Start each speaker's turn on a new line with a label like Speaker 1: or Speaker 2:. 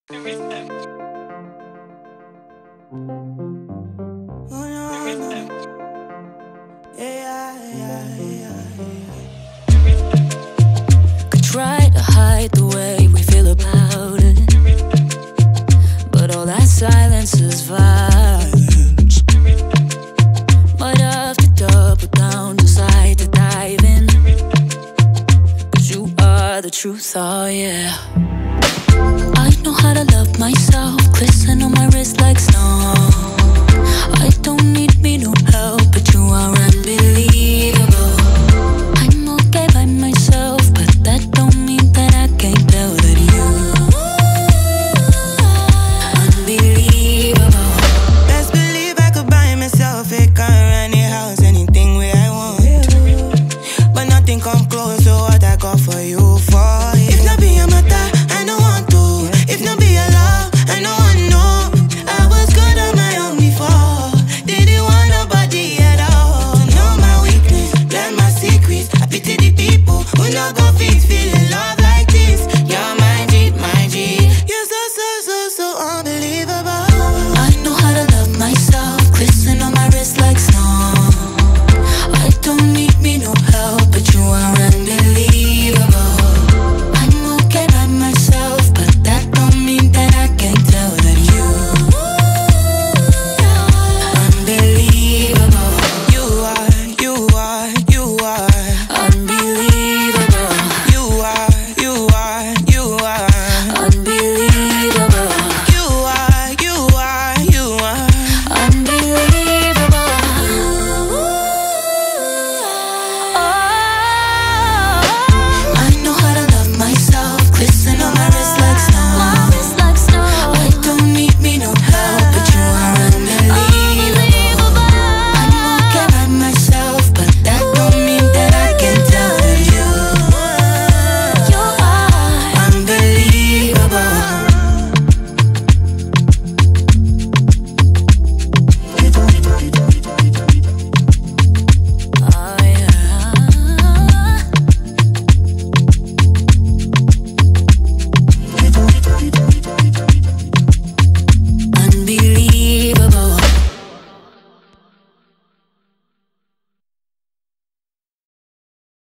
Speaker 1: Could try to hide the way we feel about it, but all that silence is violence. Might have to double down, decide to dive in, 'cause you are the truth, oh yeah. I know how to love myself, glisten on my wrist like snow.